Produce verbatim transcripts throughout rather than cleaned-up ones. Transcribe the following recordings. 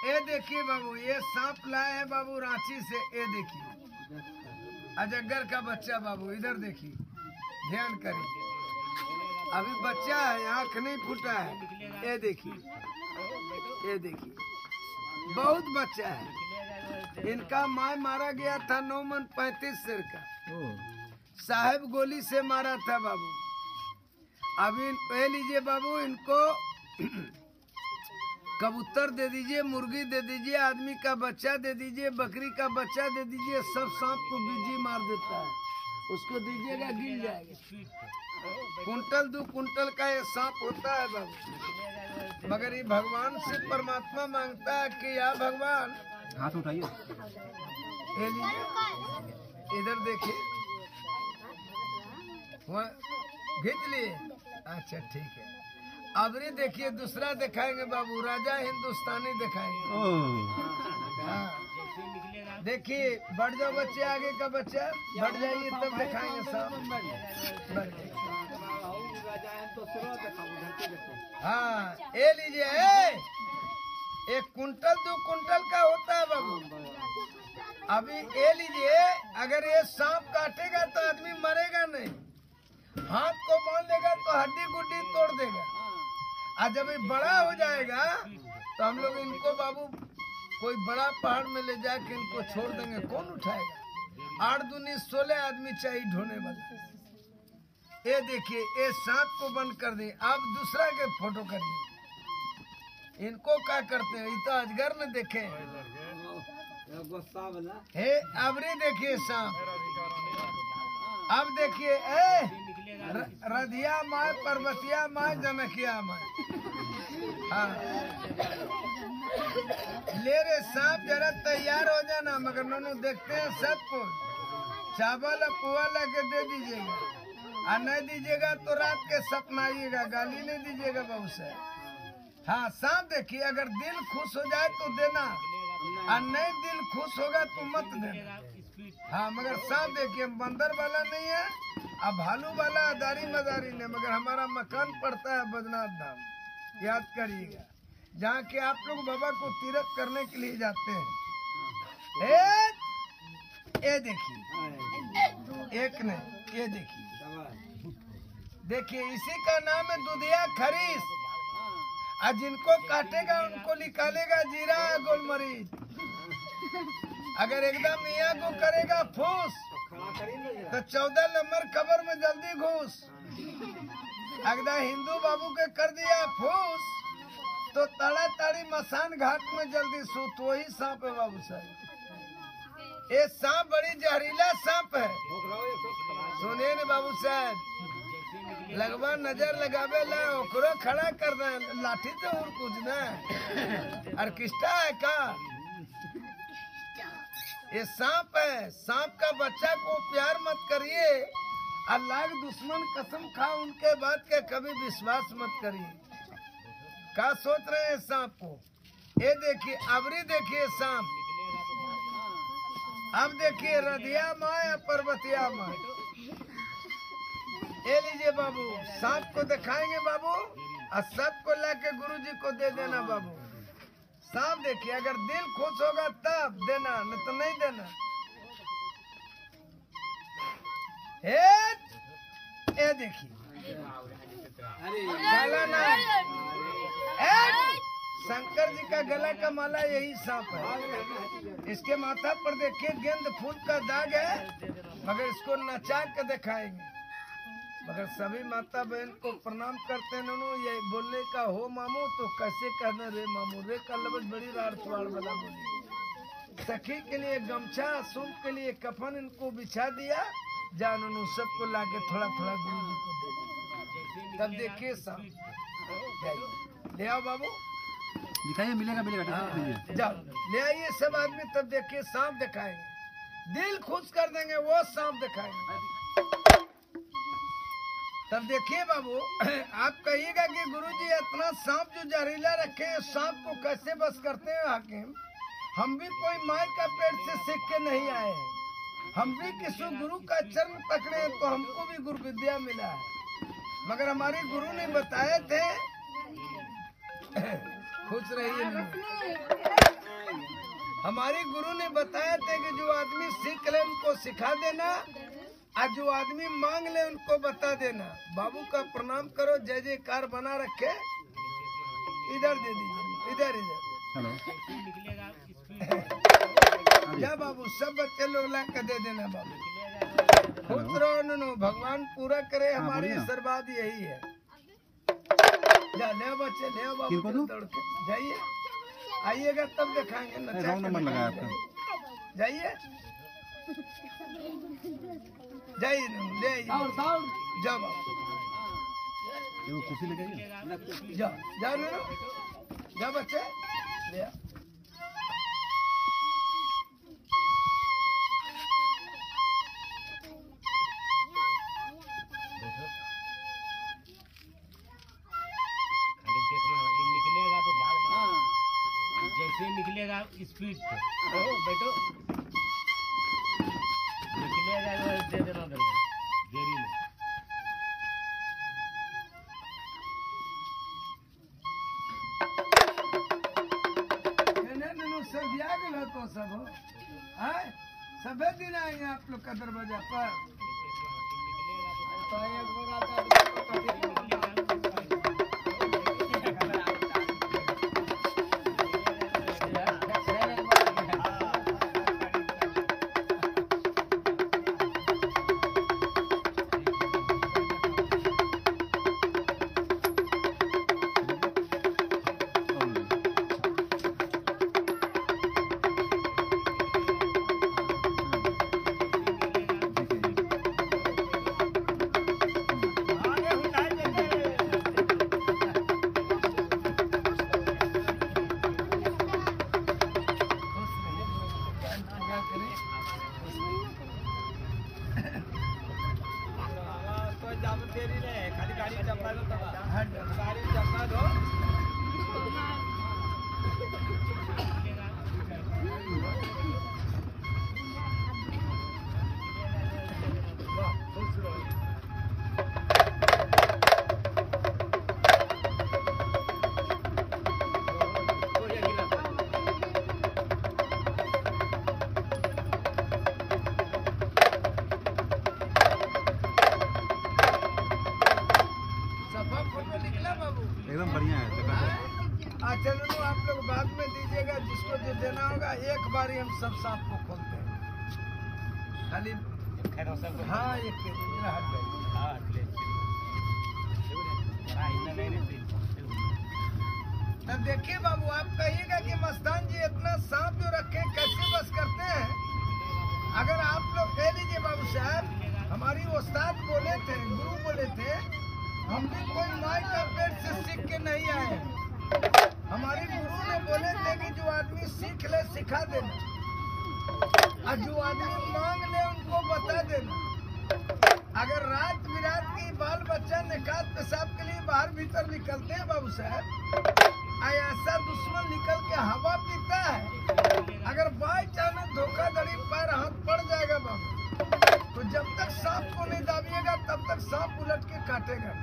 ये देखिए बाबू, ये सांप लाए है बाबू रांची से। ये देखिए अजगर का बच्चा बाबू, इधर देखिए, ध्यान करिए, अभी बच्चा है, आंख नहीं फूटा है। ये देखिए, ये देखिए, बहुत बच्चा है। इनका माँ मारा गया था नौ मन पैंतीस सिर का, साहेब गोली से मारा था बाबू। अभी कह लीजिए बाबू, इनको कबूतर दे दीजिए, मुर्गी दे दीजिए, आदमी का बच्चा दे दीजिए, बकरी का बच्चा दे दीजिए, सब सांप को बिजी मार देता है। उसको दीजिएगा गिर जाएगा। कुंटल दो कुंटल का ये सांप होता है बाबू। मगर ये भगवान से परमात्मा मांगता है कि या भगवान, हाथ उठाइए, इधर देखिए, वहाँ खींच लिए। अच्छा ठीक है, अब ये देखिए दूसरा दिखाएंगे बाबू, राजा हिंदुस्तानी दिखाएंगे। हाँ देखिए, बढ़ जाओ बच्चे, आगे का बच्चा बढ़ जाइए तब दिखाएंगे सब। हाँ ये लीजिए, एक कुंटल दो कुंटल का होता है बाबू। अभी ये लीजिए, अगर ये सांप काटेगा तो आदमी मरेगा नहीं, हाथ को बांध लेगा तो हड्डी गुड्डी तोड़ देगा। और जब ये बड़ा हो जाएगा तो हम लोग इनको बाबू कोई बड़ा पहाड़ में ले जाके इनको छोड़ देंगे, कौन उठाएगा? आठ दूनी सोलह आदमी चाहिए ढोने वाला। ये देखिए, ये सांप को बंद कर दिए। आप दूसरा के फोटो करिए, इनको क्या करते हैं? ये तो अजगर न देखे हे। अब रे देखिए सांप, अब देखिए, ए रधिया माय, पर्वतिया माय, जनकिया माय। हाँ ले रे सांप, जरा तैयार हो जाना। मगर नोनू देखते हैं सबको, चावल और पुआ ला के दे दीजिएगा, और नहीं दीजिएगा तो रात के सपना आइएगा, गाली नहीं दीजिएगा बहुत से। हाँ सांप देखिए, अगर दिल खुश हो जाए तो देना, और नहीं दिल खुश होगा तो मत देना। हाँ मगर सांप देखिए, बंदर वाला नहीं है, अब भालू वाला अदारी मदारी नहीं। मगर हमारा मकान पड़ता है बद्रीनाथ धाम, याद करिएगा, जहाँ के आप लोग बाबा को तीर्थ करने के लिए जाते हैं। ए, ये देखिए, एक नहीं, ये देखिए, देखिए इसी का नाम है दुधिया खरीस। और जिनको काटेगा उनको निकालेगा जीरा गोलमरीच। अगर एकदम मियाँ को करेगा फूस तो चौदह नंबर कबर में जल्दी घुस। अगर हिंदू बाबू के कर दिया फूस तो ताड़ा ताड़ी मसान घाट में जल्दी सूत। वही सांप है बाबू साहब। ये सांप बड़ी जहरीला सांप है। सुनिए न बाबू साहब, लगवा नजर लगावे ला ओकरो खड़ा कर दे, लाठी तो और कुछ न ऑर्केस्ट्रा है का? ये सांप है, सांप का बच्चा को प्यार मत करिए, अल्लाह के दुश्मन कसम खा उनके बात का कभी विश्वास मत करिए। क्या सोच रहे हैं सांप को? ये देखिए, अबरी देखिए सांप, अब देखिए रधिया माँ पर्वतिया माँ। ये लीजिए बाबू, सांप को दिखाएंगे बाबू, और सबको लाके गुरुजी को दे देना बाबू। सांप देखिए, अगर दिल खुश होगा तब देना, नहीं तो नहीं देना। ए, ए देखिए, गला ना, शंकर जी का गला का माला यही सांप है। इसके माथा पर देखिए गेंद फूल का दाग है, मगर इसको नचा के दिखाएंगे। मगर सभी माता बहन को प्रणाम करते हैं। ननू ये बोलने का हो मामू तो कैसे कहना रे मामू, रे का लबज बड़ी रार सुवाड़ वाला बोली। सखी के लिए गमछा, सूप के लिए कफन इनको बिछा दिया। जा ननू सबको लाके थोड़ा थोड़ा गुरु जी को दे दिया। तब देखिए सांप, ले आओ बाबू, दिखाइए, मिलेगा मिलेगा। हाँ, जाओ ले आइए सब आदमी, तब देखिए सांप दिखाएंगे, दिल खुश कर देंगे, वो सांप दिखाएंगे। तब देखिए बाबू, आप कहिएगा कि गुरुजी इतना सांप जो जहरीला रखे हैं, सांप को कैसे बस करते हैं हाकिम? हम भी कोई मार का पेट से सीख के नहीं आए हैं, हम भी किसी गुरु का चरण पकड़े हैं तो हमको भी गुरु विद्या मिला है। मगर हमारे गुरु ने बताए थे खुश रहिए नन्नू। हमारे गुरु ने बताया था कि जो आदमी सीख ले उनको सिखा देना और जो आदमी मांग ले उनको बता देना। बाबू का प्रणाम करो, जय जयकार बना रखे। इधर दे दीजिए, इधर इधर। जा बाबू, सब बच्चे लोग ला के दे देना बाबू। खुश रहो नन्नू, भगवान पूरा करे, हमारी आशीर्वाद यही है। जा ले बच्चे, ले बाबू, दौड़ के जाइए, आइएगा तब दिखाएंगे। नंबर लगाया आपका, जाइए जाइए ले आइए। जाओ बाबू, वो कुर्सी लेके आइए। जाओ जाओ नन्नू, जाओ बच्चे ले आओ। निकलेगा तो भागना, जैसे निकलेगा स्पीड से बैठो, निकलेगा तो दे देना उधर गेरी में। सब आ गए तो सब हो आए, सबे दिन आएंगे आप लोग का दरवाजा पर। खाली गाड़ी चपला दो, गाड़ी चपला दो। एकदम बढ़िया है। अच्छा नन्नू, आप लोग बाद में दीजिएगा, जिसको जो देना होगा। एक बार ही हम सब सांप को खोलते हैं खाली। हाँ एक के जी मेरा हट गई। तब देखिए बाबू, आप कहिएगा कि मस्तान जी इतना सांप जो रखे कैसे बस करते हैं। अगर आप लोग कह लीजिए बाबू साहब, हमारी उस्ताद बोले थे, गुरु बोले थे, हम भी कोई माई का पेट से सीख के नहीं आए। हमारे गुरु ने बोले थे कि जो आदमी सीख ले सिखा देना, और जो आदमी मांग ले उनको बता देना। अगर रात बिरात की बाल बच्चा निकात पेशाब के लिए बाहर भीतर निकलते हैं बाबू साहब, ऐसा दुश्मन निकल के हवा पीता है। अगर बाई चांस धोखाधड़ी पैर हाथ पड़ जाएगा बाबू, तो जब तक सांप को नहीं दाबिएगा तब तक सांप उलट के काटेगा।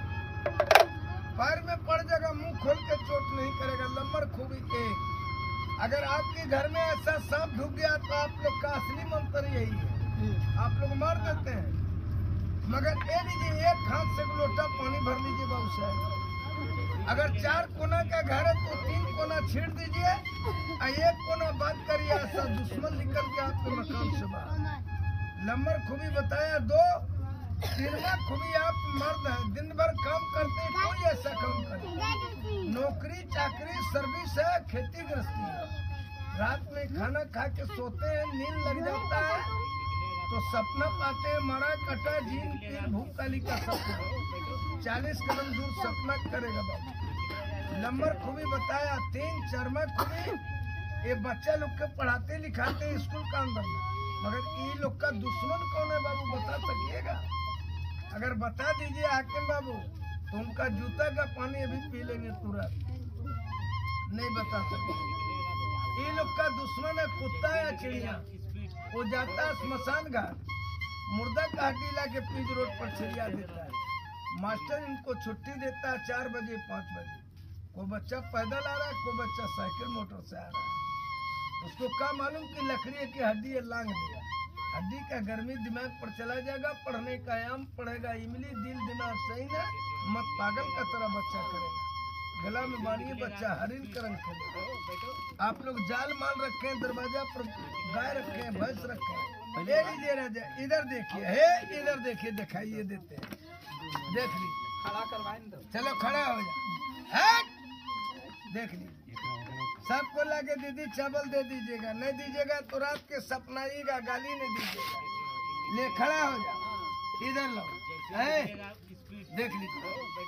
पैर में पड़ जाएगा, मुंह खोल के चोट नहीं करेगा। नंबर खूबी एक। अगर आपके घर में ऐसा सांप ढुक गया तो आप लोग का असली मंत्र यही है, आप लोग मार देते हैं। मगर ले लीजिए, एक हाथ से लोटा पानी भर लीजिए बाबू साहब। अगर चार कोना का घर है तो तीन कोना छीड़ दीजिए और एक कोना बात करिए, ऐसा दुश्मन निकल के आपके मकान से बाहर। नंबर खूबी बताया दो। तीनवा खूबी, आप मर्द हैं, दिन भर काम करते हैं, कोई ऐसा काम करे। नौकरी चाकरी सर्विस है, खेती गृहस्थी है। रात में खाना खा के सोते हैं, नींद लग जाता है तो सपना पाते हैं मरा कटा जीन पीर भूख काली का सपना। चालीस कदम दूर सपना करेगा बाबू। नंबर खूबी बताया तीन। चरमा खूबी, ये बच्चा लोग के पढ़ाते लिखाते स्कूल का अंदर में, मगर ये लोग का दुश्मन कौन है बाबू, बता सकिएगा? अगर बता दीजिए हाकिम बाबू तो उनका जूता का पानी अभी पी लेंगे तुरंत। नहीं बता सकते। ये लोग का दुश्मन है कुत्ता या चिड़िया। वो जाता है स्मशान घाट, मुर्दा का हड्डी ला के पीज रोड पर छिड़िया देता है। मास्टर इनको छुट्टी देता है चार बजे पाँच बजे। कोई बच्चा पैदल आ रहा है, कोई बच्चा साइकिल मोटर से आ रहा है। उसको क्या मालूम कि लकड़ी की हड्डी है, लांग दिया, हड्डी का गर्मी दिमाग पर चला जाएगा, पढ़ने का आयाम पढ़ेगा, इमली दिल दिमाग सही ना, मत पागल का तरह बच्चा करेगा, गला में बांधिए बच्चा हरिन का रंग खेलेगा। आप लोग जाल माल रखे हैं, दरवाजा पर गाय रखे हैं, भैंस रखे हैं, ले लीजिए राजा। इधर देखिए, हे इधर देखिए, दिखाइए देते हैं, देख लीजिए, खड़ा करवाएं दो। चलो खड़ा हो जा, हट! देख लीजिए, सबको लाके दीदी चावल दे दीजिएगा, नहीं दीजिएगा तो रात के सपनाइएगा, गाली नहीं दीजिएगा। ले खड़ा हो जा, इधर लो, हैं? देख लीजिए,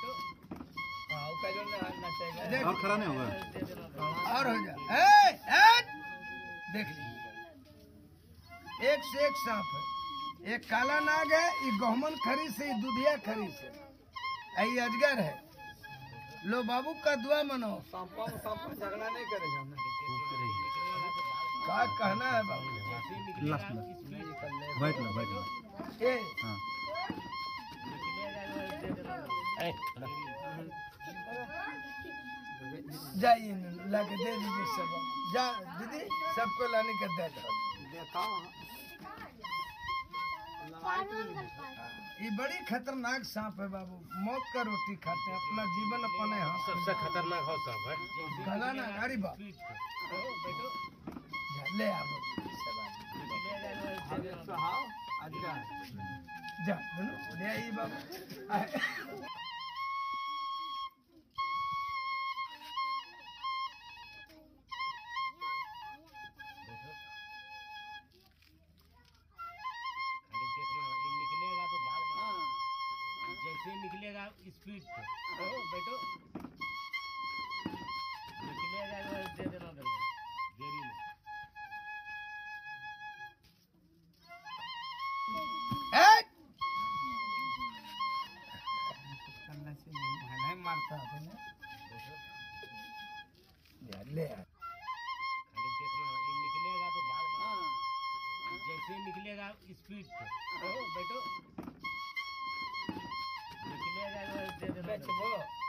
देख और खड़ा नहीं होगा। और हो जा, हैं? हट! देख लीजिए, एक से एक सांप है, एक काला नाग है, ये गहमन खरी से, ये दुधिया खरी से, ये अजगर है। लो बाबू का दुआ मनो, सांपा में सांप झगड़ा नहीं करेगा। क्या कहना है बाबू? लास्ट में बैठ लो बैठ लो। ए, हाँ जाइए ला के दे दीजिए सब, जा दीदी सबको लाने का दे दो। ये बड़ी खतरनाक सांप है बाबू, मौत का रोटी खाते हैं, अपना जीवन अपने हाथ। सबसे खतरनाक हो सांप है। गला ना अरे बाप, जा, ले आओ जा, बोलो, ले आइए बाबू। जैसे निकलेगा स्पीड पे बैठो, निकलेगा दे देना देरी में। नहीं मारता है ले खाली देखना, ये निकलेगा तो भागना। जैसे निकलेगा स्पीड पे बैठो, निकलेगा दे देना।